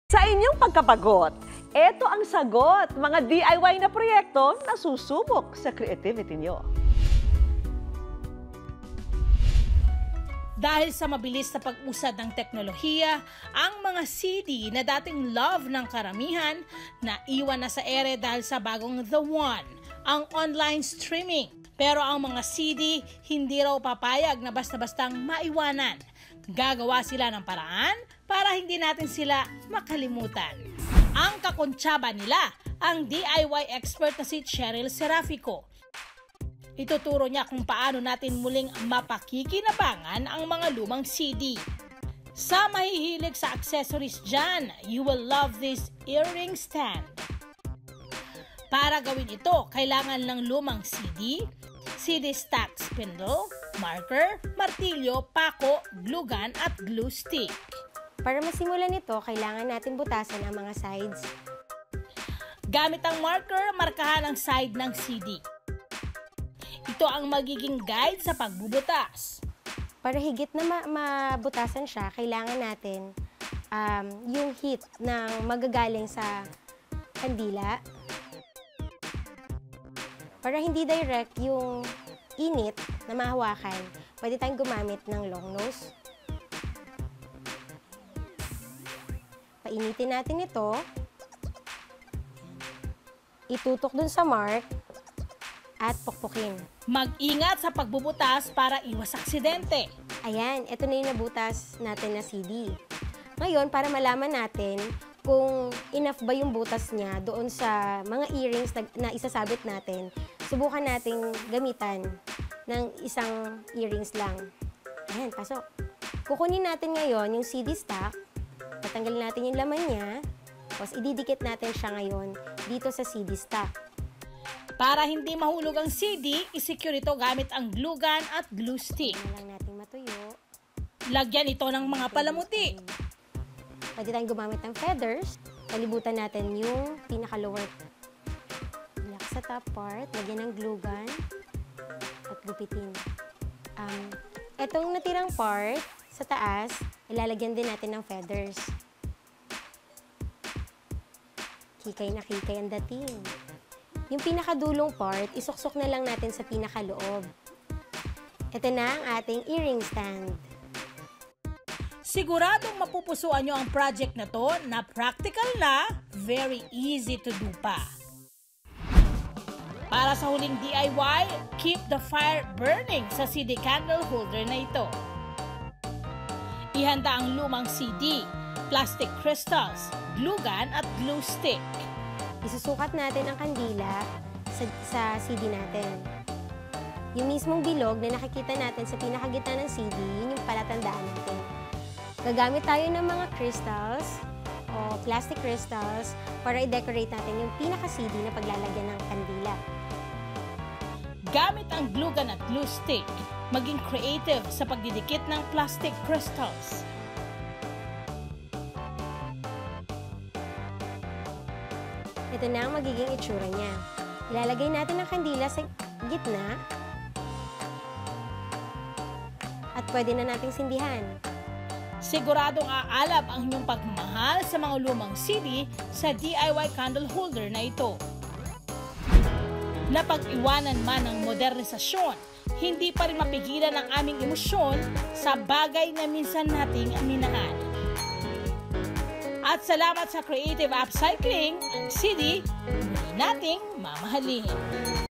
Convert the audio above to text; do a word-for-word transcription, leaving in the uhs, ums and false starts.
Sa inyong pagkapagot, ito ang sagot, mga D I Y na proyekto na susubok sa creativity nyo. Dahil sa mabilis na pag-usad ng teknolohiya, ang mga C D na dating love ng karamihan, naiwan na sa ere dahil sa bagong The One, ang online streaming. Pero ang mga C D hindi raw papayag na basta-bastang maiwanan. Gagawa sila ng paraan para hindi natin sila makalimutan. Ang kakontsaba nila, ang D I Y expert na si Cheryl Serafico. Ituturo niya kung paano natin muling mapakikinabangan ang mga lumang C D. Sa mahihilig sa accessories dyan, you will love this earring stand. Para gawin ito, kailangan ng lumang C D, C D stack spindle, marker, martilyo, pako, glue gun at glue stick. Para masimulan ito, kailangan natin butasan ang mga sides. Gamit ang marker, markahan ang side ng C D. Ito ang magiging guide sa pagbubutas. Para higit na ma mabutasan siya, kailangan natin um, yung heat ng magagaling sa kandila. Para hindi direct yung init na mahawakan, pwede tayong gumamit ng long nose. Painitin natin ito. Itutok dun sa mark at pukpukin. Mag-ingat sa pagbubutas para iwas aksidente. Ayan, ito na yung nabutas natin na C D. Ngayon, para malaman natin kung enough ba yung butas niya doon sa mga earrings na, na isasabit natin, subukan nating gamitan ng isang earrings lang. Ayan, pasok. Kukunin natin ngayon yung C D stack, tatanggalin natin yung laman niya, tapos ididikit natin siya ngayon dito sa C D stack. Para hindi mahulog ang C D, isecure ito gamit ang glue gun at glue stick. Hindi lang natin matuyo. Lagyan ito ng mga palamuti. Pwede tayong gumamit ng feathers. Palibutan natin yung pinaka-lower. Lock sa top part, lagyan ng glue gun at gupitin. Um, etong natirang part sa taas, ilalagyan din natin ng feathers. Kikay na kikay ang dating. Yung pinakadulong part, isuksok na lang natin sa pinakaloob. Ito na ang ating earring stand. Siguradong mapupusuan nyo ang project na to na practical na, very easy to do pa. Para sa huling D I Y, keep the fire burning sa C D candle holder na ito. Ihanda ang lumang C D, plastic crystals, glue gun at glue stick. Isusukat natin ang kandila sa, sa C D natin. Yung mismong bilog na nakikita natin sa pinakagitna ng C D, yun yung palatandaan natin. Gagamit tayo ng mga crystals o plastic crystals para i-decorate natin yung pinaka-C D na paglalagyan ng kandila. Gamit ang glue gun at glue stick, maging creative sa pagdidikit ng plastic crystals. Ito na ang magiging itsura niya. Ilalagay natin ang kandila sa gitna at pwede na nating sindihan. Siguradong aalab ang inyong pagmamahal sa mga lumang C D sa D I Y candle holder na ito. Napag-iwanan man ng modernisasyon, hindi pa rin mapigilan ang aming emosyon sa bagay na minsan nating minahal. At salamat sa creative upcycling, ang C D, muli nating mamahalin.